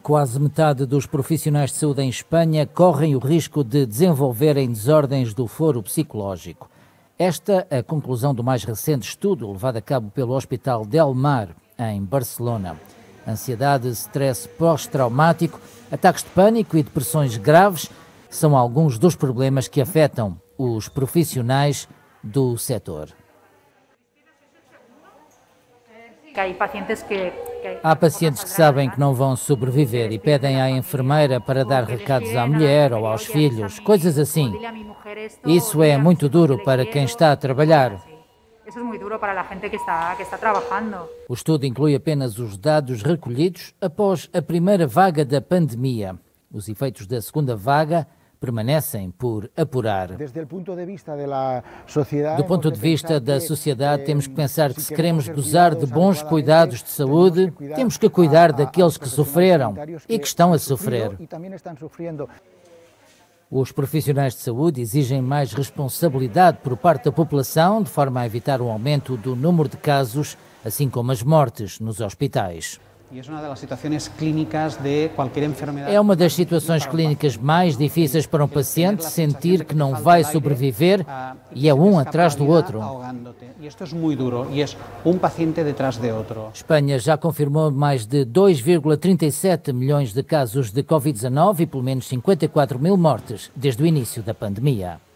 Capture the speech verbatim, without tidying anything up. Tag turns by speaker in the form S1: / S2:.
S1: quase metade dos profissionais de saúde em Espanha correm o risco de desenvolverem desordens do foro psicológico. Esta é a conclusão do mais recente estudo levado a cabo pelo Hospital Del Mar, em Barcelona. Ansiedade, stress pós-traumático, ataques de pânico e depressões graves são alguns dos problemas que afetam os profissionais do setor. Há pacientes que sabem que não vão sobreviver e pedem à enfermeira para dar recados à mulher ou aos filhos, coisas assim. Isso é muito duro para quem está a trabalhar. O estudo inclui apenas os dados recolhidos após a primeira vaga da pandemia. Os efeitos da segunda vaga permanecem por apurar. Do ponto de vista da sociedade, temos que pensar que se queremos gozar de bons cuidados de saúde, temos que cuidar daqueles que sofreram e que estão a sofrer. Os profissionais de saúde exigem mais responsabilidade por parte da população, de forma a evitar um aumento do número de casos, assim como as mortes nos hospitais. É uma das situações clínicas mais difíceis para um paciente sentir que não vai sobreviver e é um atrás do outro. Espanha já confirmou mais de dois vírgula trinta e sete milhões de casos de covid dezanove e pelo menos cinquenta e quatro mil mortes desde o início da pandemia.